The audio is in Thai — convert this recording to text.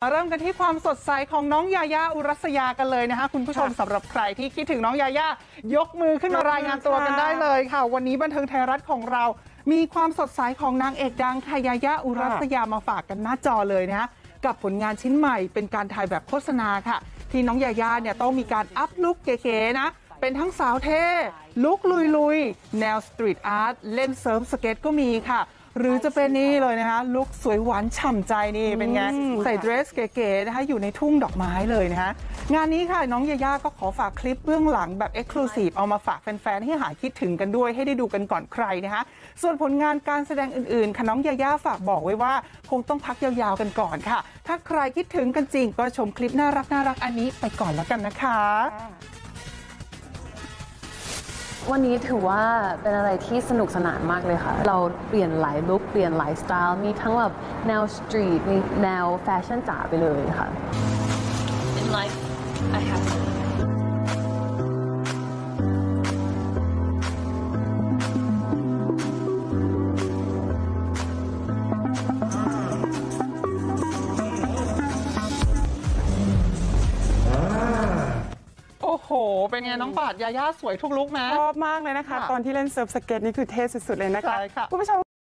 เริ่มกันที่ความสดใสของน้องยายาอุรัสยากันเลยนะคะคุณผู้ชมสำหรับใครที่คิดถึงน้องยายายกมือขึ้นมารายงานตัวกันได้เลยค่ะวันนี้บันเทิงไทยรัฐของเรามีความสดใสของนางเอกดังค่ะยายาอุรัสยามาฝากกันหน้าจอเลยนะคะกับผลงานชิ้นใหม่เป็นการถ่ายแบบโฆษณาค่ะที่น้องยายาเนี่ยต้องมีการอัพลุคเก๋ๆนะเป็นทั้งสาวเท่ลุคลุยๆแนวสตรีทอาร์ตเล่นเซิร์ฟสเก็ตก็มีค่ะหรือจะเป็นนี่เลยนะคะลุคสวยหวานฉ่ำใจนี่เป็นไงใส่เดรสเก๋ๆนะคะอยู่ในทุ่งดอกไม้เลยนะคะงานนี้ค่ะน้องยาย่าก็ขอฝากคลิปเบื้องหลังแบบ Exclusive เอามาฝากแฟนๆให้หายคิดถึงกันด้วยให้ได้ดูกันก่อนใครนะคะส่วนผลงานการแสดงอื่นๆค่ะน้องยาย่าฝากบอกไว้ว่าคงต้องพักยาวๆกันก่อนค่ะถ้าใครคิดถึงกันจริงก็ชมคลิปน่ารักอันนี้ไปก่อนแล้วกันนะคะวันนี้ถือว่าเป็นอะไรที่สนุกสนานมากเลยค่ะเราเปลี่ยนหลายลุคเปลี่ยนหลายสไตล์มีทั้งแบบแนวสตรีทมีแนวแฟชั่นจ๋าไปเลยค่ะ In life I have to โอ้โหเป็นไงน้องปาดยาย่าสวยทุกลุคไหมชอบมากเลยนะคะตอนที่เล่นเซิร์ฟสเก็ตนี่คือเท่สุดๆเลยนะคะคุณผู้ชม